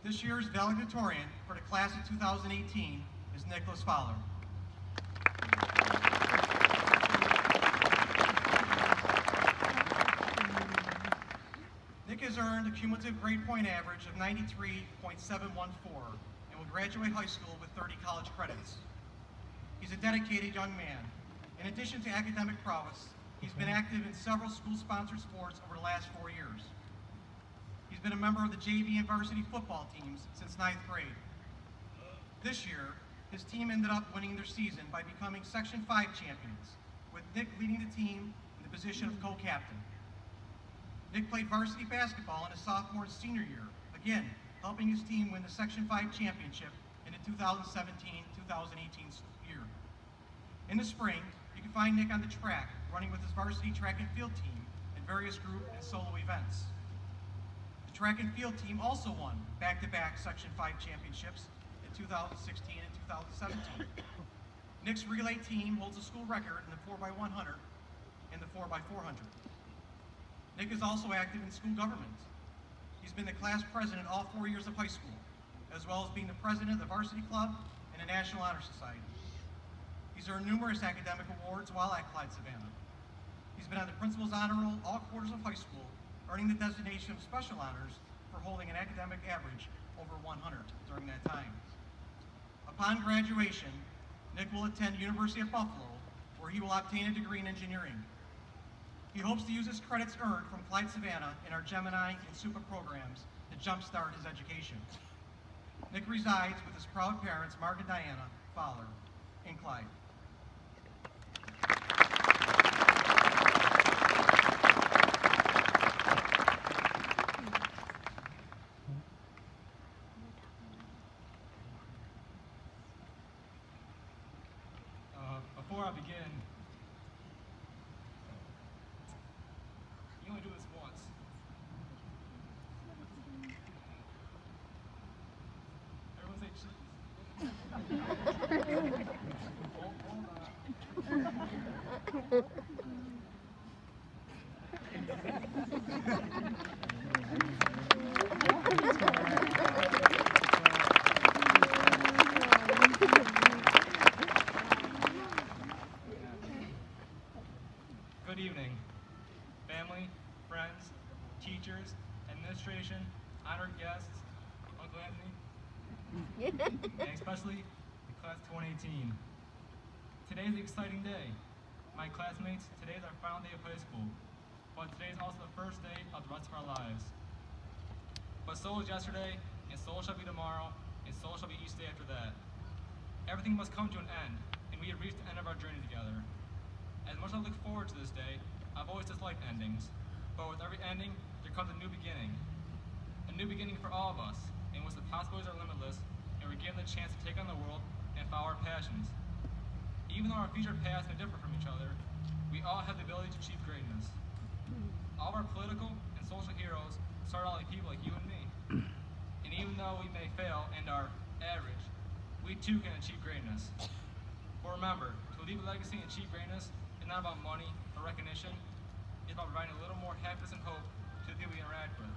This year's valedictorian for the class of 2018 is Nicholas Fowler. Nick has earned a cumulative grade point average of 93.714 and will graduate high school with 30 college credits. He's a dedicated young man. In addition to academic prowess, he's been active in several school-sponsored sports over the last 4 years. He's been a member of the JV and varsity football teams since 9th grade. This year, his team ended up winning their season by becoming Section 5 champions, with Nick leading the team in the position of co-captain. Nick played varsity basketball in his sophomore and senior year, again, helping his team win the Section 5 championship in the 2017-2018 year. In the spring, you can find Nick on the track, running with his varsity track and field team in various group and solo events. The track and field team also won back-to-back Section 5 championships in 2016 and 2017. Nick's relay team holds a school record in the 4x100 and the 4x400. Nick is also active in school government. He's been the class president all 4 years of high school, as well as being the president of the varsity club and the National Honor Society. He's earned numerous academic awards while at Clyde Savannah. He's been on the principal's honor roll all quarters of high school, earning the designation of special honors for holding an academic average over 100 during that time. Upon graduation, Nick will attend University of Buffalo, where he will obtain a degree in engineering. He hopes to use his credits earned from Clyde Savannah in our Gemini and SUPA programs to jumpstart his education. Nick resides with his proud parents, Mark and Diana Fowler, in Clyde. Before I begin, you only do this once. Everyone say cheese. Hold on. Good evening, family, friends, teachers, administration, honored guests, Uncle Anthony, and especially the class 2018. Today is an exciting day. My classmates, today is our final day of high school, but today is also the first day of the rest of our lives. But so was yesterday, and so shall be tomorrow, and so shall be each day after that. Everything must come to an end, and we have reached the end of our journey together. As much as I look forward to this day, I've always disliked endings. But with every ending, there comes a new beginning. A new beginning for all of us, in which the possibilities are limitless, and we're given the chance to take on the world and follow our passions. Even though our future paths may differ from each other, we all have the ability to achieve greatness. All of our political and social heroes started out like people like you and me. And even though we may fail and are average, we too can achieve greatness. But remember, to leave a legacy and achieve greatness is not about money or recognition. It's about providing a little more happiness and hope to the people we interact with.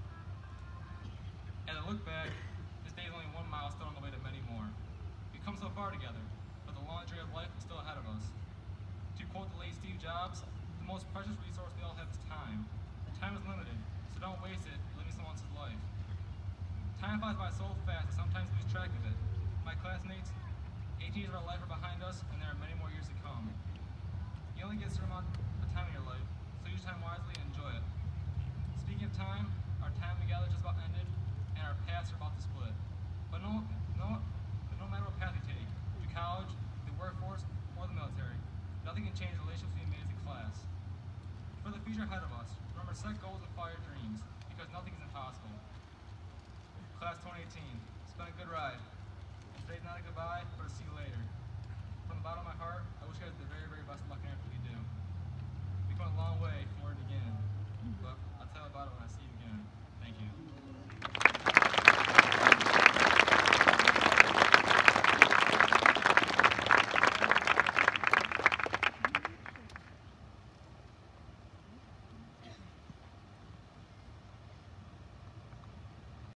As I look back, this day is only one milestone on the way to many more. We've come so far together, but the long journey of life is still ahead of us. To quote the late Steve Jobs, the most precious resource we all have is time. Time is limited, so don't waste it living someone else's life. Time flies by so fast that sometimes we lose track of it. My classmates, 18 years of our life are behind us, and there are many more years to come. You only get a certain amount of time in your life, so use time wisely and enjoy it. Speaking of time, our time together just about ended, and our paths are about to split. But no matter what path we take, through college, the workforce, or the military, nothing can change the relationships we made as a class. For the future ahead of us, remember set goals and follow your dreams, because nothing is impossible. Class 2018, it's been a good ride. Today's not a goodbye, but a see you later. From the bottom of my heart, I wish you guys the very, very best of luck in everything you do. We've come a long way from where it began, but I'll tell you about it when I see you again. Thank you.